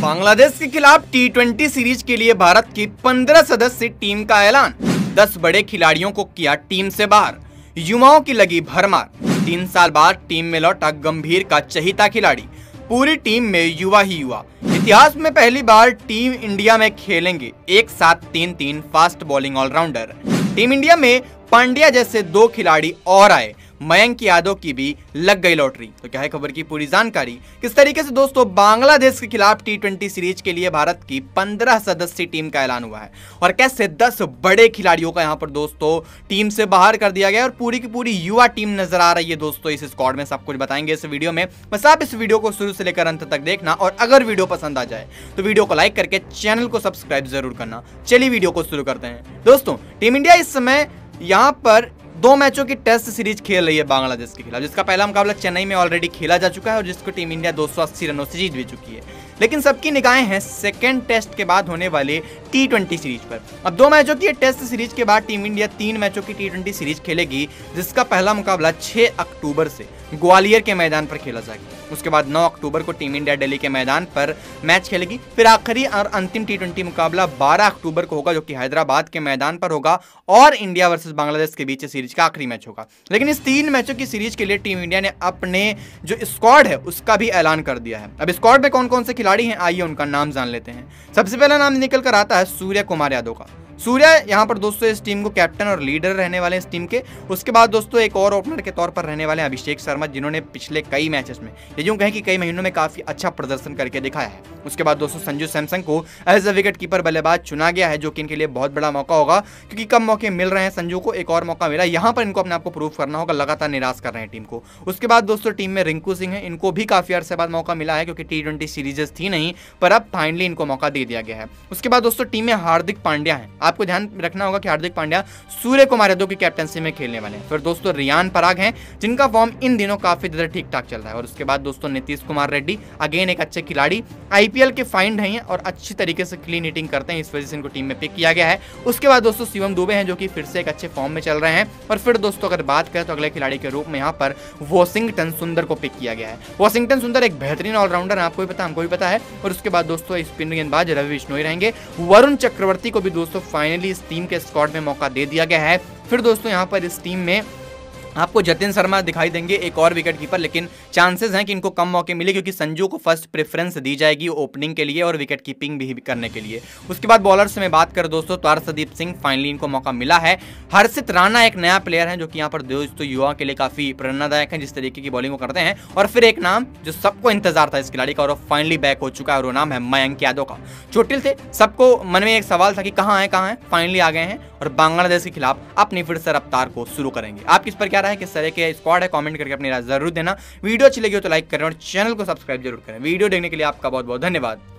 बांग्लादेश के खिलाफ टी20 सीरीज के लिए भारत की 15 सदस्यीय टीम का ऐलान। 10 बड़े खिलाड़ियों को किया टीम से बाहर। युवाओं की लगी भरमार। 3 साल बाद टीम में लौटा गंभीर का चहीता खिलाड़ी। पूरी टीम में युवा ही युवा। इतिहास में पहली बार टीम इंडिया में खेलेंगे एक साथ 3-3 fast bowling allrounder. Team India में पांड्या जैसे 2 खिलाड़ी और आए। मयंक यादव की भी लग गई लॉटरी। तो क्या है खबर की पूरी जानकारी। किस तरीके से दोस्तों बांग्लादेश के खिलाफ टी20 सीरीज के लिए भारत की 15 सदस्यीय टीम का ऐलान हुआ है और कैसे 10 बड़े खिलाड़ियों का यहां पर दोस्तों टीम से बाहर कर दिया गया और पूरी की पूरी युवा टीम नजर आ रही है दोस्तों इस स्क्वाड में। सब कुछ बताएंगे इस वीडियो में, बस आप इस वीडियो को शुरू से लेकर अंत तक देखना और अगर वीडियो पसंद आ जाए तो वीडियो को लाइक करके चैनल को सब्सक्राइब जरूर करना। चलिए वीडियो को शुरू करते हैं। दोस्तों टीम इंडिया इस समय यहां पर 2 मैचों की टेस्ट सीरीज खेल रही है बांग्लादेश के खिलाफ, जिसका पहला मुकाबला चेन्नई में ऑलरेडी खेला जा चुका है और जिसको टीम इंडिया 280 रनों से जीत भी चुकी है। लेकिन सबकी निगाहें हैं सेकेंड टेस्ट के बाद होने वाले टी20 सीरीज पर। अब 2 मैचों की टेस्ट सीरीज के बाद टीम इंडिया 3 मैचों की टी20 सीरीज खेलेगी, जिसका पहला मुकाबला 6 अक्टूबर से ग्वालियर के मैदान पर खेला जाएगा। उसके बाद 9 अक्टूबर को टीम इंडिया दिल्ली के मैदान पर मैच खेलेगी। फिर आखिरी और अंतिम टी20 मुकाबला 12 अक्टूबर को होगा, जो कि हैदराबाद के मैदान पर होगा और इंडिया वर्सेस बांग्लादेश के बीच सीरीज का आखिरी मैच होगा। लेकिन इस 3 मैचों की सीरीज के लिए टीम इंडिया ने अपने जो स्क्वाड है उसका भी ऐलान कर दिया है। अब स्क्वाड में कौन कौन से खिलाड़ी हैं, आइए उनका नाम जान लेते हैं। सबसे पहला नाम निकल कर आता है सूर्य कुमार यादव का। सूर्य यहाँ पर दोस्तों इस टीम को कैप्टन और लीडर रहने वाले इस टीम के। उसके बाद दोस्तों एक और ओपनर के तौर पर रहने वाले अभिषेक शर्मा, जिन्होंने पिछले कई मैचेस में ये यूं कहें कि कई महीनों में काफी अच्छा प्रदर्शन करके दिखाया है। उसके बाद दोस्तों संजू सैमसन को एज अ विकेट कीपर बल्लेबाज चुना गया है, जो कि इनके लिए बहुत बड़ा मौका होगा क्योंकि कम मौके मिल रहे हैं। संजू को एक और मौका मिला, यहाँ पर इनको अपने आप को प्रूव करना होगा। लगातार निराश कर रहे हैं टीम को। उसके बाद दोस्तों टीम में रिंकू सिंह है, इनको भी काफी अरसे बाद मौका मिला है क्योंकि टी20 सीरीजेस थी नहीं, पर अब फाइनली इनको मौका दे दिया गया है। उसके बाद दोस्तों टीम में हार्दिक पांड्या है। आपको ध्यान रखना होगा कि हार्दिक पांड्या सूर्य कुमार यादव की कैप्टनसी में खेलने वाले हैं। फिर दोस्तों रियान पराग हैं, जिनका फॉर्म इन दिनों काफी ज्यादा ठीक ठाक चल रहा है। और उसके बाद दोस्तों नीतीश कुमार रेड्डी, अगेन एक अच्छे खिलाड़ी, आईपीएल के फाइंड हैं और अच्छी तरीके से क्लीन हिटिंग करते हैं, इस वजह से इनको टीम में पिक किया गया है। उसके बाद दोस्तों शिवम दुबे हैं, जो कि फिर से एक अच्छे फॉर्म में चल रहे हैं। और फिर दोस्तों अगर बात करें तो अगले खिलाड़ी के रूप में यहाँ पर वॉशिंगटन सुंदर को पिक किया गया है। वॉशिंगटन सुंदर एक बेहतरीन ऑलराउंडर है, आपको भी पता, हमको भी पता है। और उसके बाद दोस्तों स्पिन गेंदबाज रवि बिश्नोई रहेंगे। वरुण चक्रवर्ती को भी दोस्तों फाइनली इस टीम के स्क्वाड में मौका दे दिया गया है। फिर दोस्तों यहाँ पर इस टीम में आपको जतिन शर्मा दिखाई देंगे, एक और विकेट कीपर, लेकिन चांसेस हैं कि इनको कम मौके मिले क्योंकि संजू को फर्स्ट प्रेफरेंस दी जाएगी ओपनिंग के लिए और विकेट कीपिंग भी करने के लिए। उसके बाद बॉलर्स में बात करें दोस्तों तो अर्शदीप सिंह, फाइनली इनको मौका मिला है। हर्षित राणा एक नया प्लेयर है, जो कि यहाँ पर दोस्तों युवा के लिए काफी प्रेरणादायक है, जिस तरीके की बॉलिंग वो करते हैं। और फिर एक नाम जो सबको इंतजार था इस खिलाड़ी का और फाइनली बैक हो चुका है, और वो नाम है मयंक यादव का। चोटिल थे, सबको मन में एक सवाल था कि कहाँ है, फाइनली आ गए हैं और बांग्लादेश के खिलाफ अपनी फिर से रफ्तार को शुरू करेंगे। आप किस पर क्या राय है, किस तरह के स्क्वाड है, कमेंट करके अपनी राय जरूर देना। वीडियो अच्छी लगी हो तो लाइक करें और चैनल को सब्सक्राइब जरूर करें। वीडियो देखने के लिए आपका बहुत बहुत धन्यवाद।